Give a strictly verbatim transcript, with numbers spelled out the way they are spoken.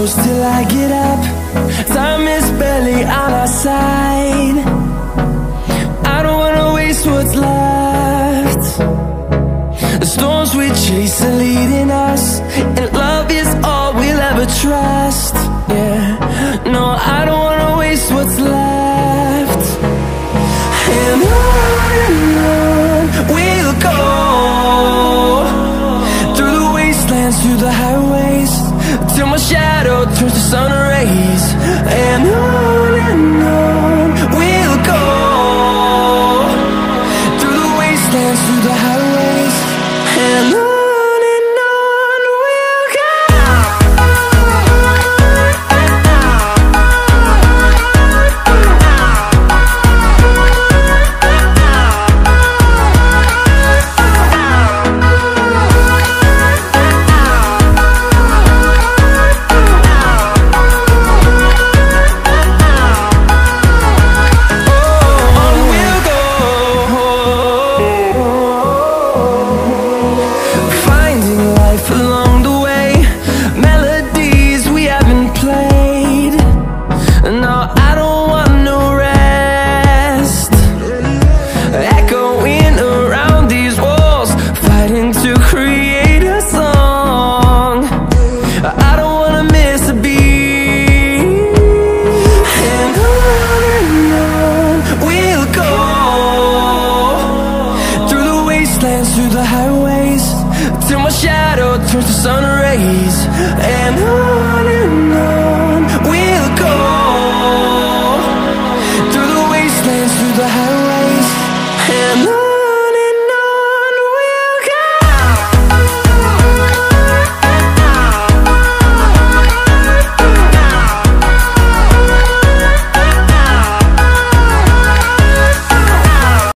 close till I get up. Time is barely on our side. I don't wanna waste what's left. The storms we chase are leading us, and love is all we'll ever trust. Yeah, no, I don't wanna waste what's left. And on and on we'll go, through the wastelands, through the highways, till my shadow